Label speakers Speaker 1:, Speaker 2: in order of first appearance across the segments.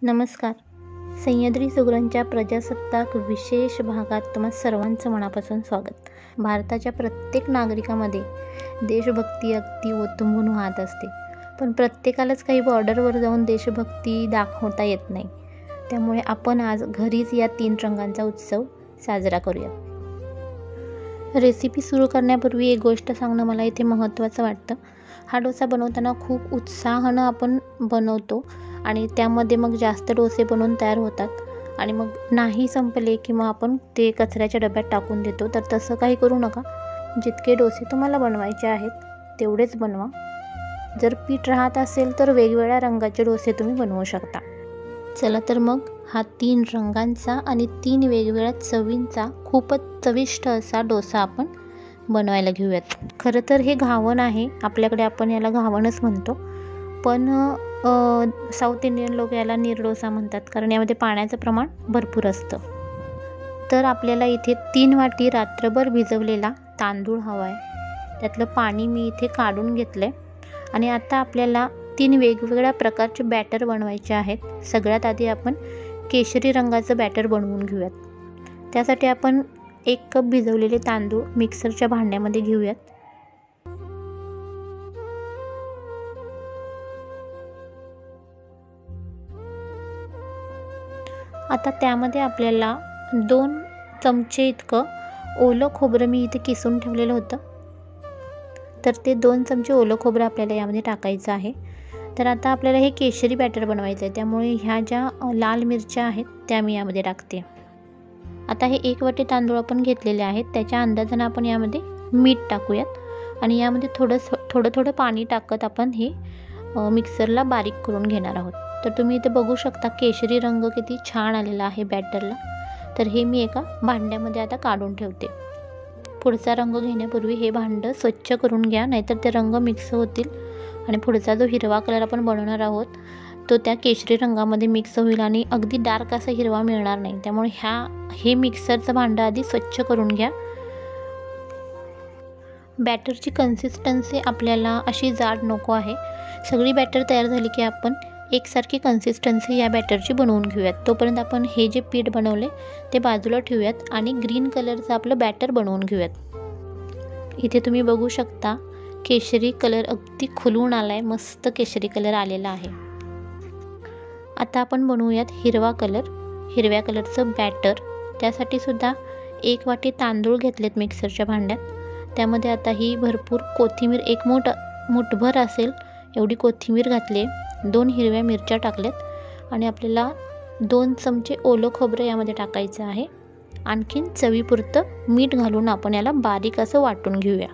Speaker 1: नमस्कार. सह्याद्री सुगरणच्या प्रजासत्ताक विशेष भागात तुम्हा सर्वांचं मनापासून स्वागत. भारताच्या प्रत्येक नागरिकामध्ये देशभक्ती अगदी ओतंबून वाहत असते, पण प्रत्येकालाच काही बॉर्डरवर जाऊन देशभक्ती दाखवता येत नाही. त्यामुळे आपण आज घरीच या 3 रंगांचा उत्सव साजरा करूया. रेसिपी सुरू करण्यापूर्वी एक गोष्ट सांगणं मला इथे महत्त्वाचं वाटतं. हा डोसा बनवताना खूप उत्साहानं आपण बनवतो आणि त्यामध्ये मग जास्त डोसे बनवून तयार होतात आणि मग नाही संपले किंवा आपण ते कचऱ्याच्या डब्यात टाकून देतो. तर तसं काही करू नका. जितके डोसे तुम्हाला बनवायचे आहेत तेवढेच बनवा. जर पीठ राहत असेल तर वेगवेगळ्या रंगाचे डोसे तुम्ही बनवू शकता. चला तर मग हा 3 रंगांचा आणि 3 वेगवेगळ्या चवींचा खूपच चविष्ट असा डोसा आपण बनवायला घेऊयात. खरं तर हे घावन आहे, आपल्याकडे आपण याला घावणच म्हणतो, पण साऊथ इंडियन लोक याला नीरडोसा म्हणतात, कारण यामध्ये पाण्याचं प्रमाण भरपूर असतं. तर आपल्याला इथे 3 वाटी रात्रभर भिजवलेला तांदूळ हवा आहे. त्यातलं पाणी मी इथे काढून घेतलं आहे आणि आता आपल्याला 3 वेगवेगळ्या प्रकारचे बॅटर बनवायचे आहेत. सगळ्यात आधी आपण केशरी रंगाचं बॅटर बनवून घेऊयात. त्यासाठी आपण 1 कप भिजवलेले तांदूळ मिक्सरच्या भांड्यामध्ये घेऊयात. आता त्यामध्ये आपल्याला 2 चमचे इतकं ओलं खोबरं मी इथे किसून ठेवलेलं होतं, तर ते 2 चमचे ओलं खोबरं आपल्याला यामध्ये टाकायचं आहे. तर आता आपल्याला हे केशरी बॅटर बनवायचं आहे, त्यामुळे ह्या ज्या लाल मिरच्या आहेत त्या मी यामध्ये टाकते. आता हे 1 वाटी तांदूळ आपण घेतलेले आहेत, त्याच्या अंदाजानं आपण यामध्ये मीठ टाकूयात आणि यामध्ये थोडं पाणी टाकत आपण हे मिक्सरला बारीक करून घेणार आहोत. तर तुम्ही इथे बघू शकता केशरी रंग किती छान आलेला आहे बॅटरला. तर हे मी एका भांड्यामध्ये आता काढून ठेवते. पुढचा रंग घेण्यापूर्वी हे भांडं स्वच्छ करून घ्या, नाहीतर ते रंग मिक्स होतील आणि पुढचा जो हिरवा कलर आपण बनवणार आहोत तो त्या केशरी रंगामध्ये मिक्स होईल आणि अगदी डार्क असा हिरवा मिळणार नाही. त्यामुळे हे मिक्सरचं भांडं आधी स्वच्छ करून घ्या. बॅटरची कन्सिस्टन्सी आपल्याला अशी जाड नको आहे. सगळी बॅटर तयार झाली की आपण एकसारखी कन्सिस्टन्सी या बॅटरची बनवून घेऊयात. तोपर्यंत आपण हे जे पीठ बनवले ते बाजूला ठेवूयात आणि ग्रीन कलरचं आपलं बॅटर बनवून घेऊयात. इथे तुम्ही बघू शकता केशरी कलर अगदी खुलून आला आहे, मस्त केशरी कलर आलेला आहे. आता आपण बनवूयात हिरव्या कलरचं बॅटर. त्यासाठी सुद्धा 1 वाटी तांदूळ घेतलेत मिक्सरच्या भांड्यात. त्यामध्ये आता ही भरपूर कोथिंबीर, 1 मूठभर असेल एवढी कोथिंबीर घातली, 2 हिरव्या मिरच्या टाकल्यात आणि आपल्याला 2 चमचे ओलं खोबरं यामध्ये टाकायचं आहे. आणखीन चवीपुरतं मीठ घालून आपण याला बारीक असं वाटून घेऊया.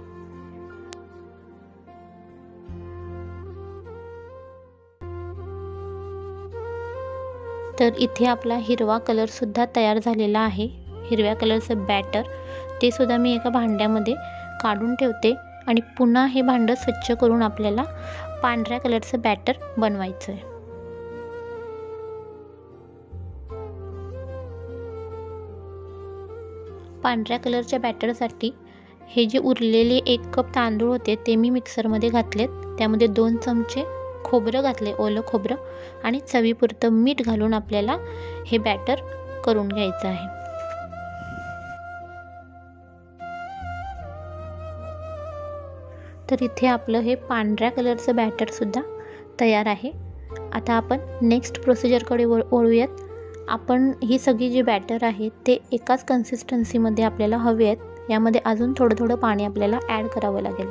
Speaker 1: तर इथे आपला हिरवा कलरसुद्धा तयार झालेला आहे. हिरव्या कलरचं बॅटर ते सुद्धा मी एका भांड्यामध्ये काढून ठेवते आणि पुन्हा हे भांडं स्वच्छ करून आपल्याला पांढऱ्या कलरचं बॅटर बनवायचं आहे. पांढऱ्या कलरच्या बॅटरसाठी हे जे उरलेले 1 कप तांदूळ होते ते मी मिक्सरमध्ये घातलेत. त्यामध्ये 2 चमचे खोबरं घातले, ओलं खोबरं, आणि चवीपुरतं मीठ घालून आपल्याला हे बॅटर करून घ्यायचं आहे. तर इथे आपलं हे पांढऱ्या कलरचं बॅटरसुद्धा तयार आहे. आता आपण नेक्स्ट प्रोसिजरकडे वळूयात. आपण ही सगळी जी बॅटर आहे ते एकाच कन्सिस्टन्सीमध्ये आपल्याला हवे आहेत. यामध्ये अजून थोडं पाणी आपल्याला ॲड करावं लागेल.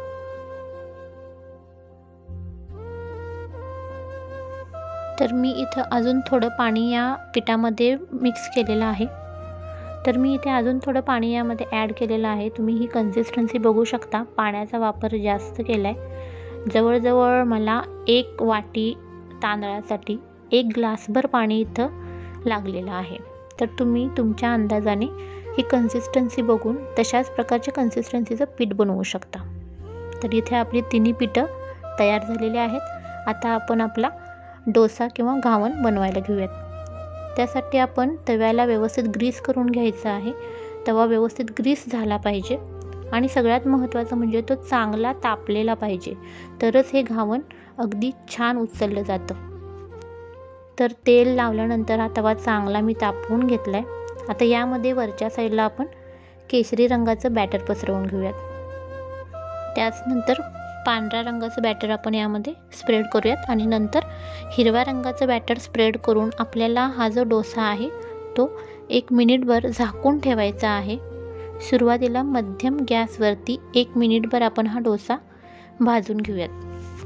Speaker 1: तर मी इथं अजून थोडं पाणी या पिठामध्ये मिक्स केलेलं आहे. तर मी इथे अजून थोडं पाणी यामध्ये ॲड केलेलं आहे. तुम्ही ही कन्सिस्टन्सी बघू शकता. पाण्याचा वापर जास्त केला आहे. जवळजवळ मला 1 वाटी तांदळासाठी 1 ग्लासभर पाणी इथं लागलेलं आहे. तर तुम्ही तुमच्या अंदाजाने ही कन्सिस्टन्सी बघून तशाच प्रकारच्या कन्सिस्टन्सीचं पीठ बनवू शकता. तर इथे आपली 3 पिठं तयार झालेली आहेत. आता आपण आपला डोसा किंवा घावन बनवायला घेऊयात. त्यासाठी आपण तव्याला व्यवस्थित ग्रीस करून घ्यायचा आहे. तवा व्यवस्थित ग्रीस झाला पाहिजे आणि सगळ्यात महत्त्वाचं म्हणजे तो चांगला तापलेला पाहिजे, तरच हे घावन अगदी छान उचललं जातं. तर तेल लावल्यानंतर हा तवा चांगला मी तापवून घेतला आहे. आता यामध्ये वरच्या साईडला आपण केशरी रंगाचं बॅटर पसरवून घेऊयात. त्याचनंतर पांढऱ्या रंगाचं बॅटर आपण यामध्ये स्प्रेड करूयात आणि नंतर हिरव्या रंगाचं बॅटर स्प्रेड करून आपल्याला हा जो डोसा आहे तो 1 मिनिटभर झाकून ठेवायचा आहे. सुरुवातीला मध्यम गॅसवरती 1 मिनिटभर आपण हा डोसा भाजून घेऊयात.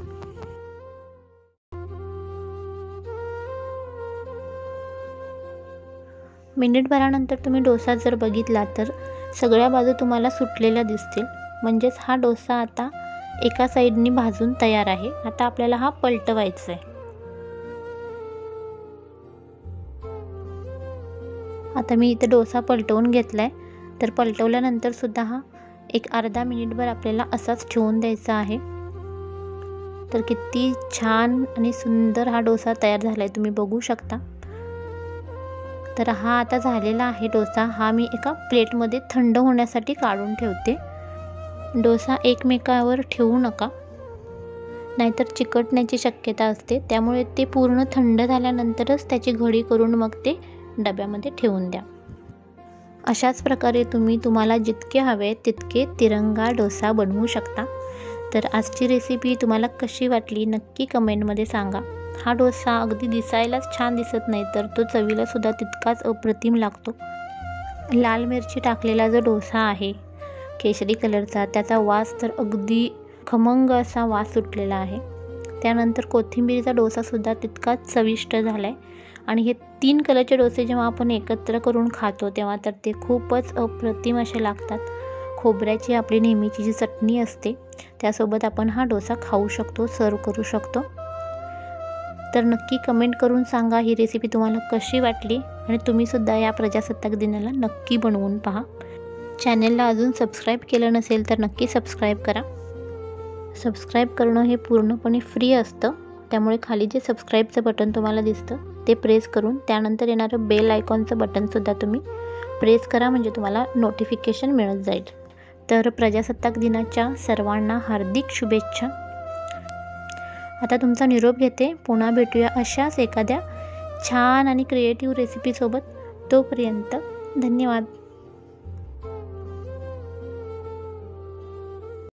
Speaker 1: मिनिटभरानंतर तुम्ही डोसा जर बघितला तर सगळ्या बाजू तुम्हाला सुटलेल्या दिसतील. म्हणजेच हा डोसा आता एका साईडनी भाजून तयार आहे. आता आपल्याला हा पलटवायचा आहे. आता मी इथे डोसा पलटवून घेतला आहे. तर पलटवल्यानंतर सुद्धा हा एक अर्धा मिनिटभर आपल्याला असाच ठेवून द्यायचा आहे. तर किती छान आणि सुंदर हा डोसा तयार झाला आहे, तुम्ही बघू शकता. तर हा आता झालेला आहे डोसा. हा मी एका प्लेटमध्ये थंड होण्यासाठी काढून ठेवते. डोसा एकमेकावर ठेवू नका, नाहीतर चिकटण्याची शक्यता असते. त्यामुळे ते पूर्ण थंड झाल्यानंतरच त्याची घडी करून मग ते डब्यामध्ये ठेवून द्या. अशाच प्रकारे तुम्हाला जितके हवे तितके तिरंगा डोसा बनवू शकता. तर आजची रेसिपी तुम्हाला कशी वाटली नक्की कमेंटमध्ये सांगा. हा डोसा अगदी दिसायलाच छान दिसत नाही, तर तो चवीला सुद्धा तितकाच अप्रतिम लागतो. लाल मिरची टाकलेला जो डोसा आहे केशरी कलरचा, त्याचा वास तर अगदी खमंग असा वास सुटलेला आहे. त्यानंतर कोथिंबीरचा डोसासुद्धा तितकाच चविष्ट झाला आहे. आणि हे 3 कलरचे डोसे जेव्हा आपण एकत्र करून खातो तेव्हा तर ते खूपच अप्रतिम असे लागतात. खोबऱ्याची आपली नेहमीची जी चटणी असते त्यासोबत आपण हा डोसा खाऊ शकतो, सर्व करू शकतो. तर नक्की कमेंट करून सांगा ही रेसिपी तुम्हाला कशी वाटली आणि तुम्हीसुद्धा या प्रजासत्ताक दिनाला नक्की बनवून पहा. चॅनेलला अजून सबस्क्राईब केलं नसेल तर नक्की सबस्क्राईब करा. सबस्क्राईब करणं हे पूर्णपणे फ्री असतं. त्यामुळे खाली जे सबस्क्राईबचं बटन तुम्हाला दिसतं ते प्रेस करून त्यानंतर येणारं बेल आयकॉनचं बटनसुद्धा तुम्ही प्रेस करा, म्हणजे तुम्हाला नोटिफिकेशन मिळत जाईल. तर प्रजासत्ताक दिनाच्या सर्वांना हार्दिक शुभेच्छा. आता तुमचा निरोप घेते. पुन्हा भेटूया अशाच एखाद्या छान आणि क्रिएटिव्ह रेसिपीसोबत. तोपर्यंत धन्यवाद.